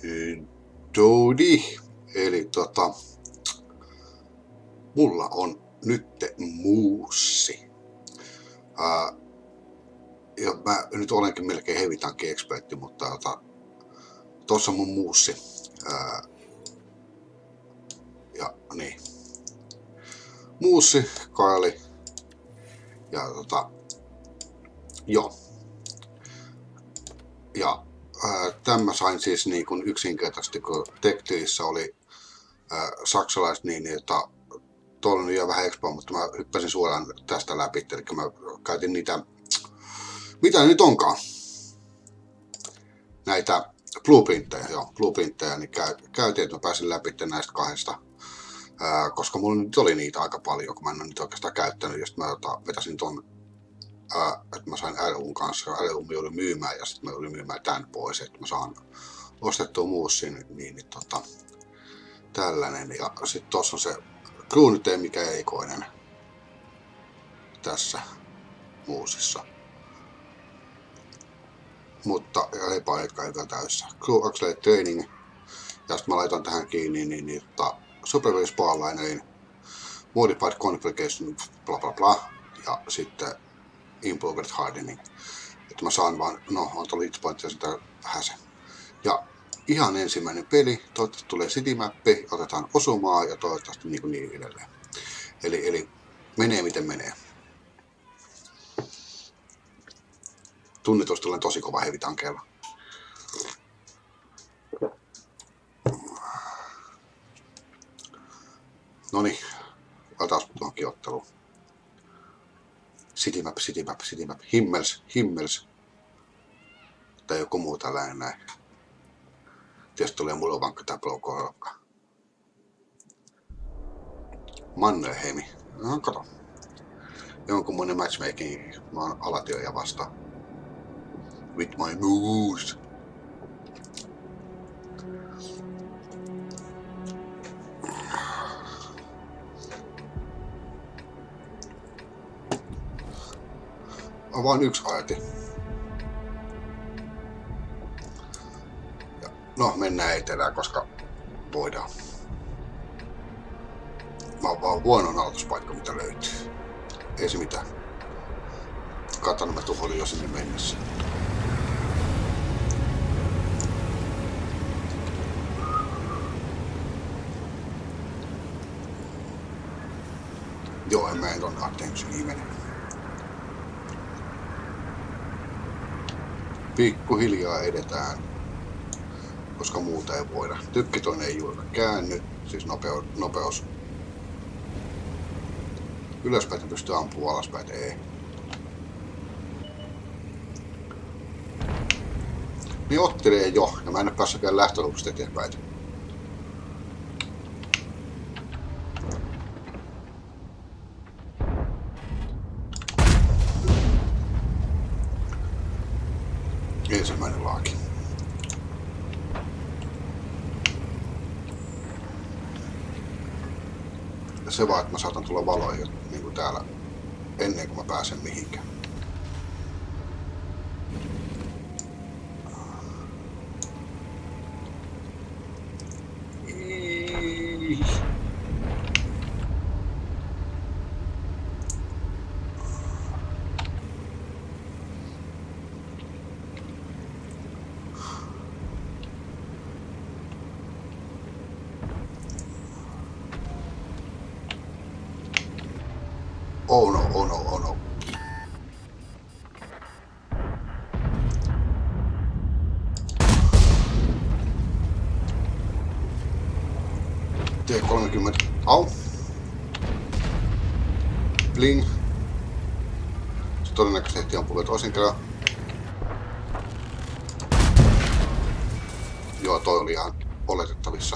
Dodi. Eli mulla on nyt muussi. Ja mä nyt olenkin melkein heavy tank expertti, mutta tossa on mun muussi. Ja niin. Muussi, kaali. Ja joo. Ja tämä sain siis niin kuin yksinkertaisesti, kun Tektyissä oli saksalaiset niin, että tuolla on jo vähän expoa, mutta mä hyppäsin suoraan tästä läpi, eli mä käytin niitä, mitä nyt onkaan, näitä blueprintteja, niin käytin, että mä pääsin läpi näistä kahdesta, koska mulla nyt oli niitä aika paljon, kun mä en ole niitä oikeastaan käyttänyt, ja sitten mä vetäsin ton, että mä sain LUn kanssa, LU oli myymään, ja sitten mä olin myymään tän pois, että mä saan ostettua muussin, niin tällainen, ja sitten tossa on se kruunite, mikä eikoinen tässä muusissa. Mutta leipaletka ei vielä täyssä. Crew Accelerate Training. Ja sitten mä laitan tähän kiinni Supervised Spalliner, Modified Configuration, bla bla bla. Ja sitten Improved Hardening. Että mä saan vaan, on tuolla hitspointtia sitä vähän se. Ja ihan ensimmäinen peli, toivottavasti tulee citymappi, otetaan osumaa ja toivottavasti niin edelleen. Eli menee miten menee. Tunnitusti olen tosi kova heavy tankeilla. Noniin, taas tuohonkin otteluun. Citymap, Himmels. Tai joku muu tällainen näin. Tietysti tulee mulla vankka tää blow-korokka. Mannerheimi. No kato. Jonkunmoinen matchmaking. Mä oon alatioja vastaan. With my moves. On vain yksi aiti. No, mennään etelään, koska voidaan. Mä oon vaan huonon aloituspaikka, mitä löytyy. Ei se mitään. Katana mä tuholin jo sinne mennessä. Joo, en mä en tonne attentioniin mene. Pikkuhiljaa edetään, koska muuta ei voida. Tykkitoinen ei juuri käänny, siis nopeus. Ylöspäin pystyy ampumaan, alaspäin ei. Niin ottelee jo, ja mä en ole päässyt vielä lähtöluvusta eteenpäin. Ensimmäinen laaki. Ja se vaan, että mä saatan tulla valoihin niin kuin täällä ennen kuin mä pääsen mihinkään. Oh no. T30. Au. Bling. Se todennäköisesti ampuu toisen kerran. Joo, toi oli ihan oletettavissa.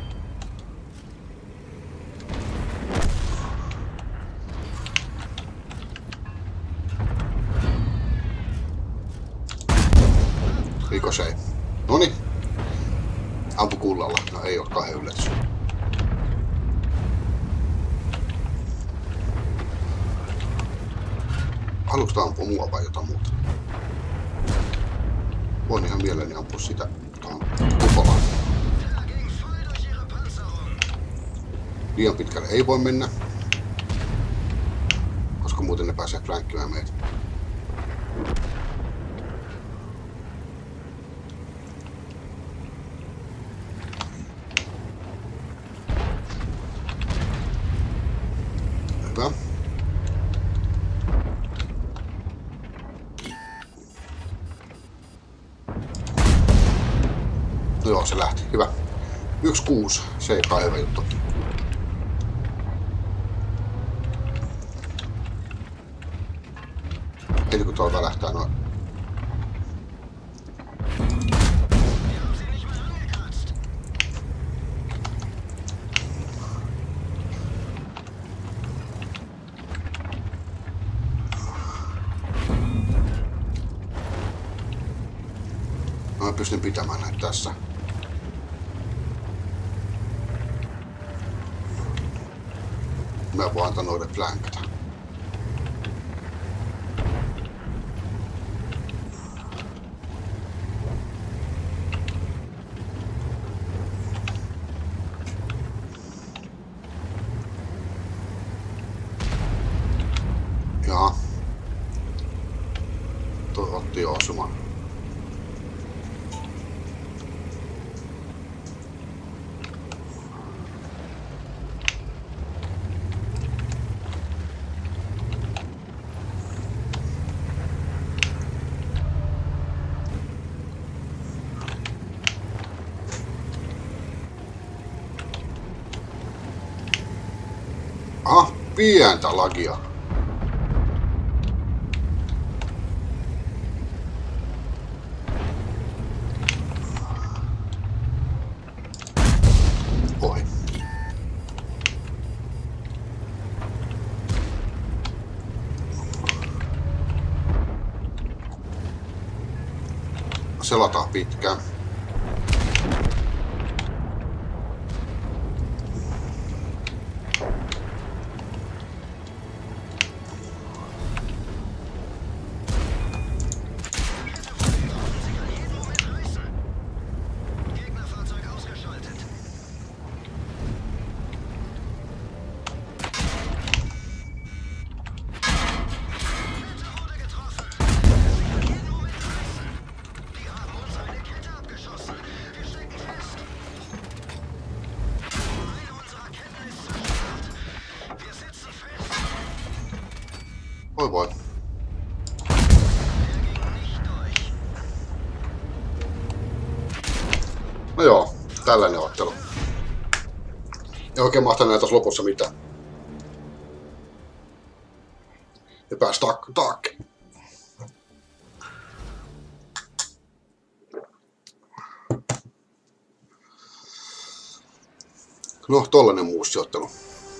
Ricochet. Noniin. Ampu kullalla. No ei oo kauhean yllätys. Haluatko ampua mua vai jotain muuta? Voin ihan mielelläni ampua sitä tuohon kupolaan. Liian pitkälle ei voi mennä, koska muuten ne pääsee flankkimään meitä. Hyvä. No joo, se lähti. Hyvä. 1-6. Se ei kai hyvä juttu. Heti kun tuolla välähtää noin. Mä pystyn pitämään näitä tässä. Mä voin antaa noiden flankata. Jaa. Toi otti osuman. Aha, pientä lagia. Ohi. Selataan pitkään. Voi voi. No joo, tällainen ottelu. Ei oikein mahtanut näitä lopussa mitään. Ja pääsi taakki. No, tollanen muussiottelu.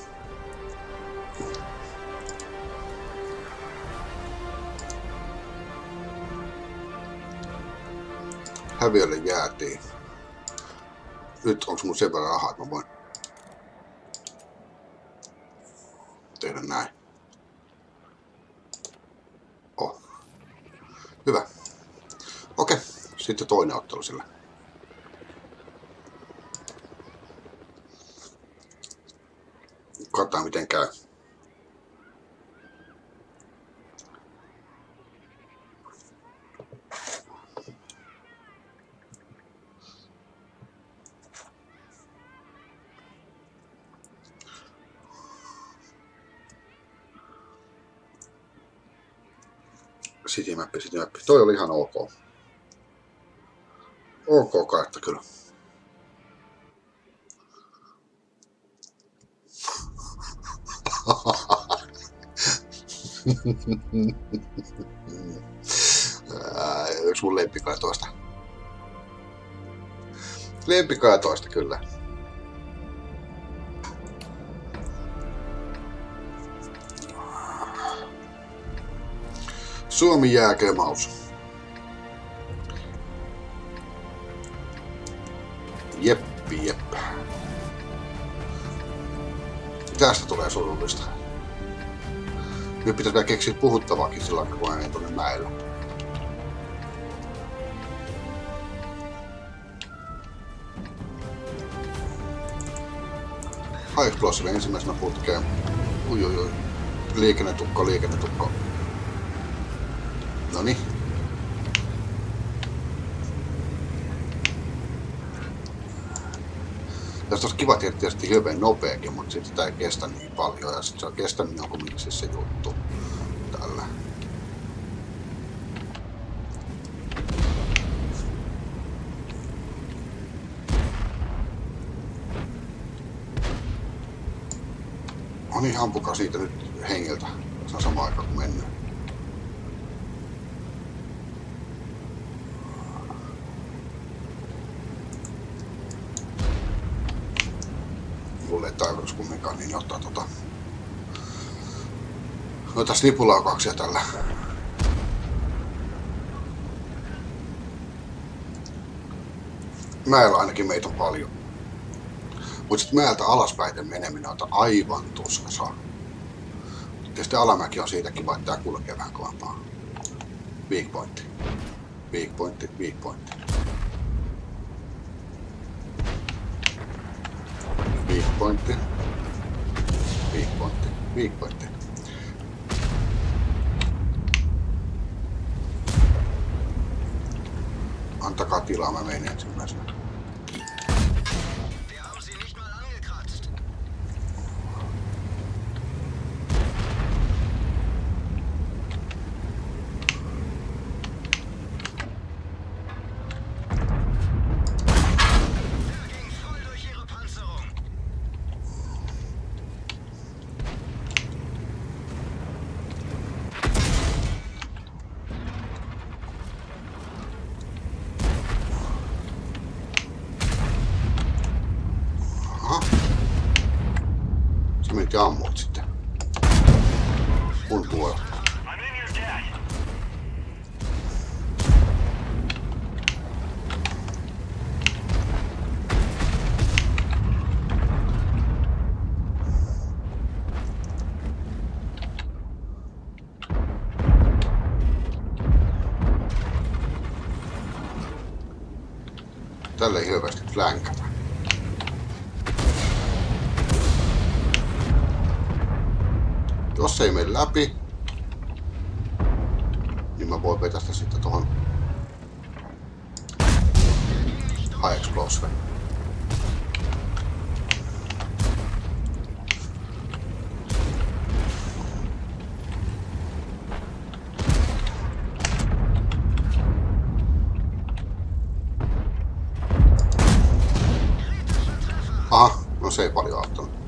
Häviölle jäätiin. Nyt onko mun sen verran rahaa, että mä voin tehdä näin. Oh. Hyvä. Okei, sitten toinen ottelu sillä. Katsotaan miten käy. Citymäppi. Toi oli ihan ok. Ok kartta kyllä. Yksi mun lempikaitoista. Lempikaitoista kyllä. Suomi jääkömaus. Jeppi. Tästä tulee surullista. Nyt pitäisi vielä keksiä puhuttavaakin silloin, kun menee tuonne mäelle. High Explosive ensimmäisenä putkeen. Ui. Liikennetukko. Noniin. Tästä olisi kiva tietysti hyvin nopeakin, mutta sitten sitä ei kestä niin paljon ja sitten se on kestänyt jonkun miksi se juttu tällä. On ihan ampukaa siitä nyt hengiltä. Se on sama aika kuin mennyt. Mulle ei tarkoitus kumminkaan niin ottaa noita snipulaukauksia tällä. Mäellä ainakin meitä on paljon. Mutta sitten mäeltä alaspäin meneminen on aivan tuskasa. Tietysti alamäki on siitä kiva, että tää kulkee vähän kovempaa. Weak pointti. Weak pointti. Weak pointti. Weak pointti. Weak pointti. Weak pointti. Antakaa tilaa, mä menen ensimmäisenä. Sä menit ja ammut sitten. Mun puolella. Tällä ei hirveästi flänkata. Jos ei mene läpi, niin mä voin vetästä sitten tohon High Explosive. Aha, no se ei paljon auttanut.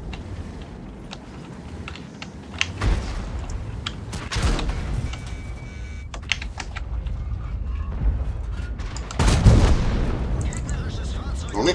Noniin.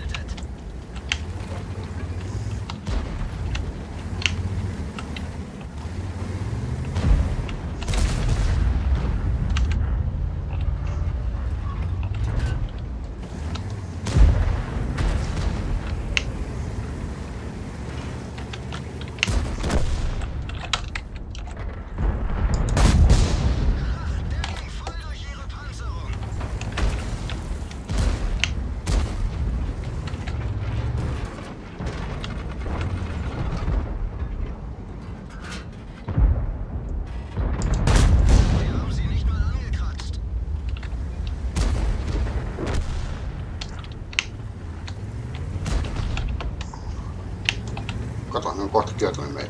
Kato, ne on kohta kiertänyt meitä.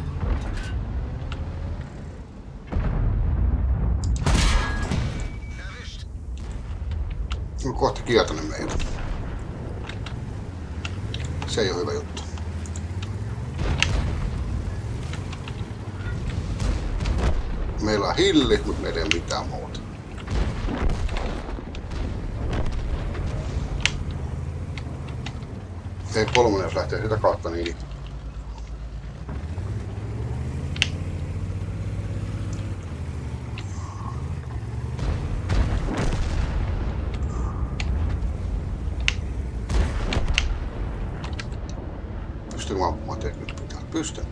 Ne on kohta kiertänyt meitä. Se ei ole hyvä juttu. Meillä on hilli, mutta meillä ei ole mitään muuta. T3, jos lähtee sitä kautta, niin pystyn ampumaan teille pitää. Pystyn.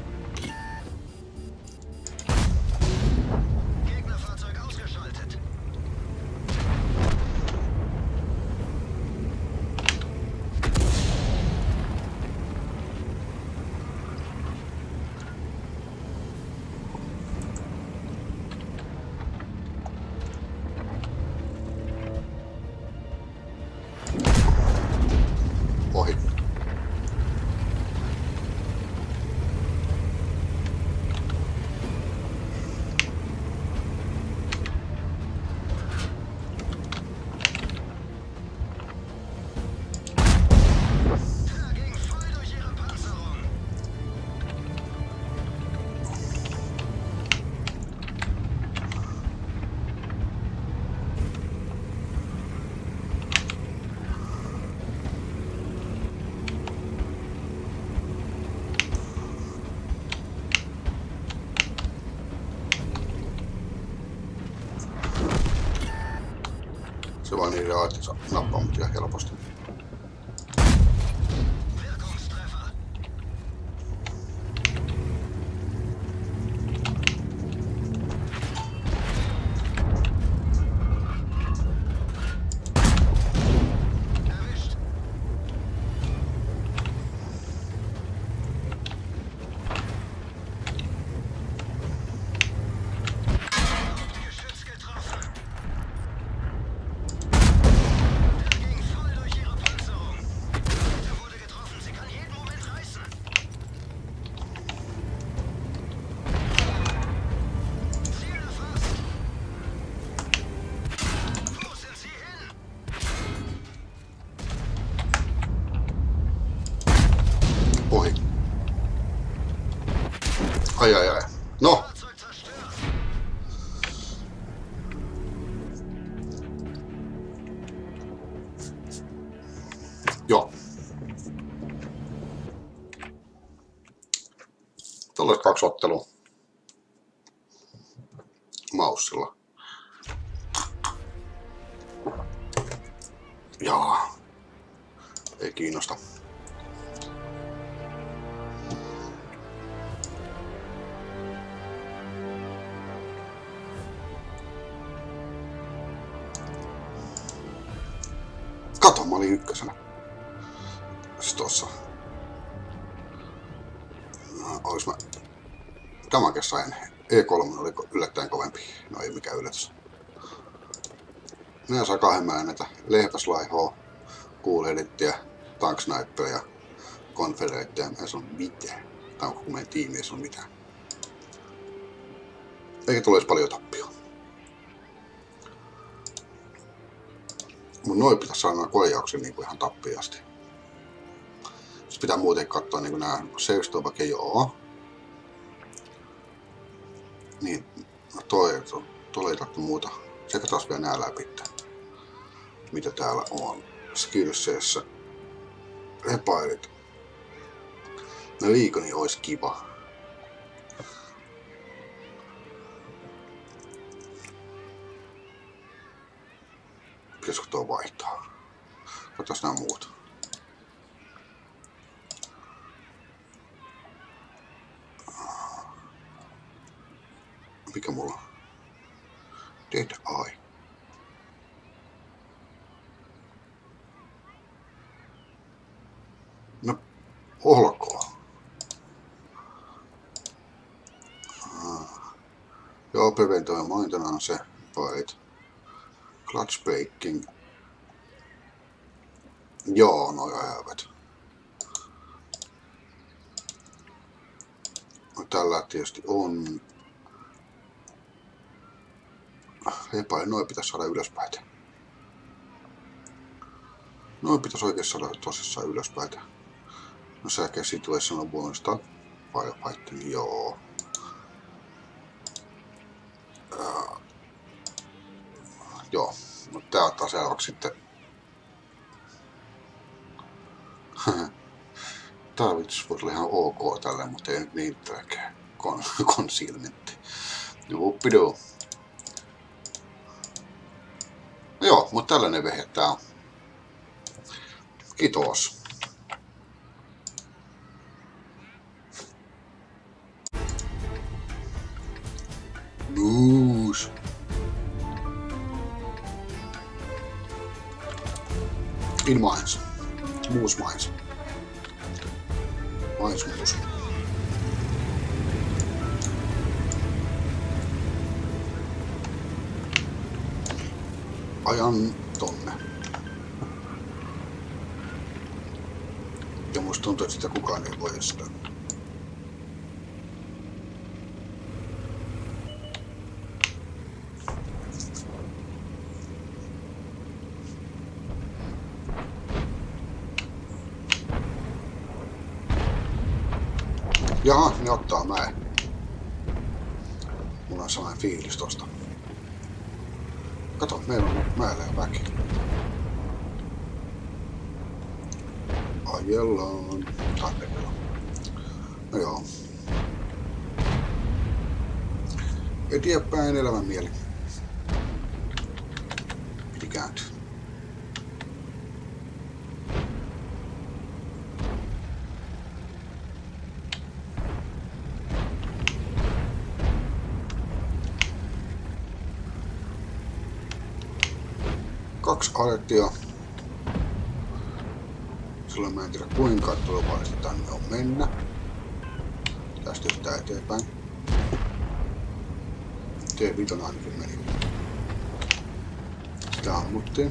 vaan niiden aittinsa nappaamat ihan helposti. Ohi. Ai. No. Joo. Tällaiset 2 ottelua. Maussilla. Jaa. Ei kiinnosta. Kato, mä olin ykkösenä. Siis tossa. Olis mä... Tämän sain. E3 oli yllättäen kovempi. No ei mikään yllätys. Nää saa 2 näitä lehpäslaihoa, kuulelittiä, tanksniperia, konfereittiä. Mä en sano mitään. Tai kun meidän tiimi ei sano mitään. Eikä tule edes paljon tappioa. Mut noin pitäis saada nämä korjauksia niinku ihan tappiasti. Sitten pitää muuten katsoa niinku nää save-stopake, joo. Niin, no toi ei tarvitse muuta. Sekä taas vielä nää läpi. Mitä täällä on. Skillseissä. Repairit. No liikoni ois kiva. Pitäisikö tuo vaihtaa? Katsotaan nää muut. Mikä mulla on? Dead Eye. No, olkoon. Joo, preventoi maintenance, fight. Clutch breaking. Joo, noi hyvät. No, tällä tietysti on. Epäilen, noin pitäisi saada ylöspäin. Noin pitäisi oikein saada tosissaan ylöspäin. No säkä situation on bonista. Firefighting, joo. Joo, mutta tää ottaa seuraavaksi sitten. Tää voisi olla ihan ok tälle, mutta ei nyt niin tärkeä. Concealmentti. Juppidoo. No joo, mutta tällainen vehje tää on. Kiitos. Nuus. In mines. Moose mines. Mines moose. Ajan tonne. Ja musta tuntuu, että sitä kukaan ei voi estää. Jaha, ne ottaa mäen. Mulla on sellainen fiilis tosta. Kato, meillä on mäellä jo väki. Ajellaan. Tandemilla. No joo. Eteenpäin elämän mieli. Piti kääntyä. 2 alettia. Silloin mä en tiedä kuinka turvallista tänne on mennä. Tästä yhtään eteenpäin. T5 ainakin meni. Sitä ammuttiin.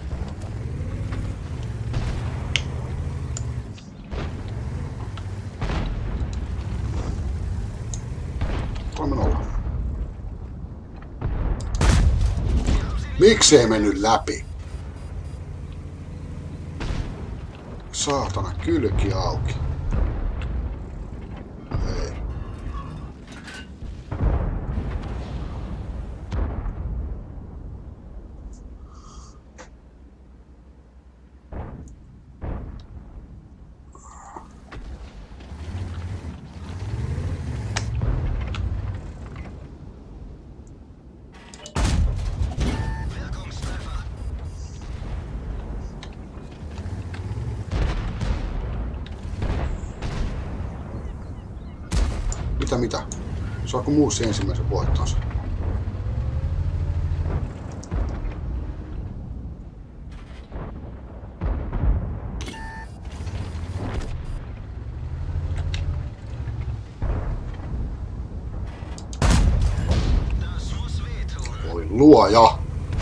Miksi ei mennyt läpi? Saatana, kylki auki. Ei. Mitä? Saako Muussi ensimmäisen voittonsa? Voi luoja!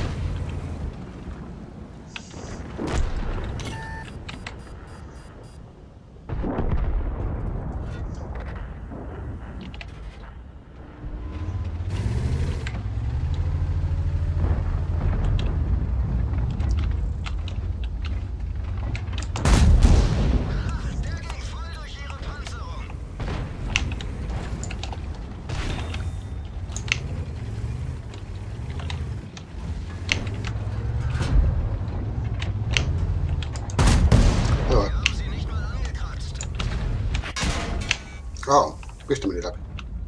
Pistä meni läpi.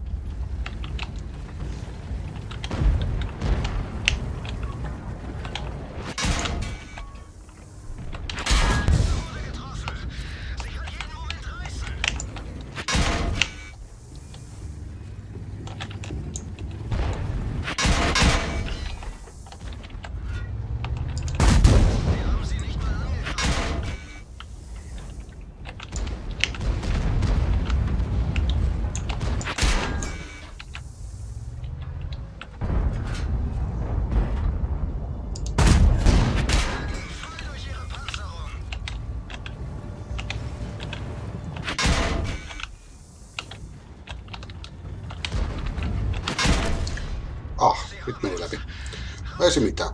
Nyt meni läpi. Ei se mitään.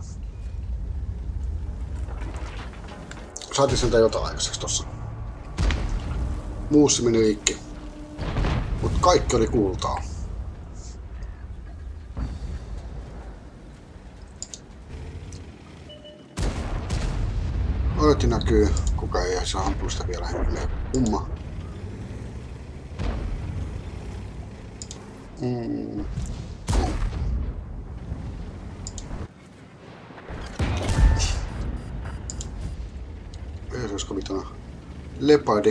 Saatiin sentään jotain aikaiseksi tossa. Muussi meni liikki. Mut kaikki oli kultaa. Ooti näkyy. Kuka ei saa ampua sitä vielä hengiä. Kumma. Olisiko mitään leopardi?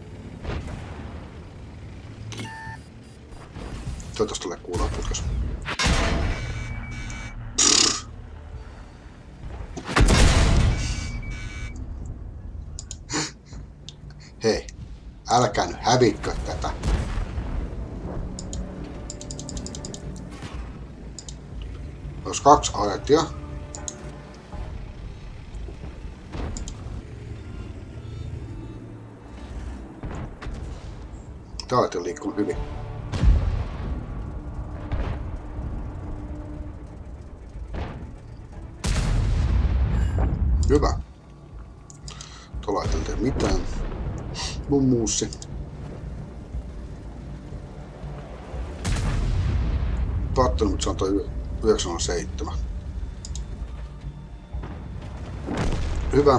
Toivottavasti tulee kuulaa putkassa. Hei, älkää nyt hävitkö tätä. Olisi 2 alettia. Tää on liikkunut hyvin. Hyvä. Tuolla ei tee mitään. Mun muussi. Kattonut, mutta se on toi 907. Hyvä.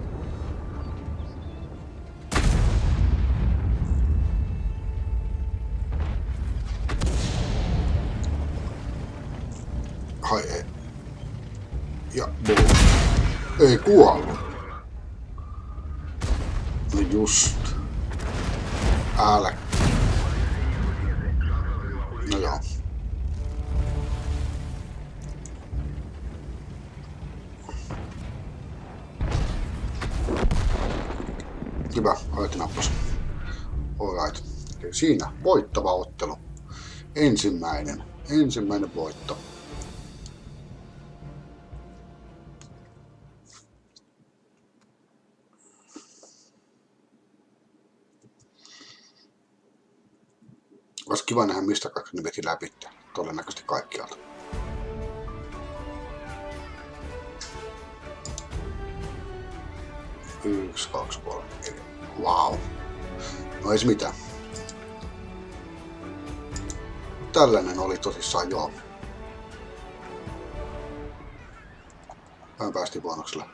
Hai ei. Ja boom. Ei kuollut. No just. Älä. No joo. Hyvä, Aiti nappasi. Alright. Eli siinä voittava ottelu. Ensimmäinen voitto. Olisi kiva nähdä, mistä kaikki ne veti läpi. Todennäköisesti kaikkialta. Yksi, 2, 3, 4. Wow. No ei se mitään. Tällainen oli tosissaan joo. Vähän päästiin bonuksella.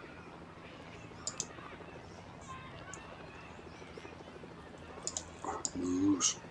News.